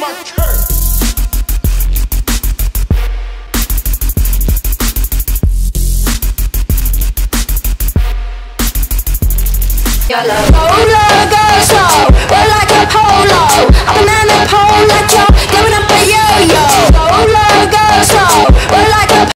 Roller go slow, we're like a polo, up and down the pole like you're going up a yo-yo. Roller go slow, we're like a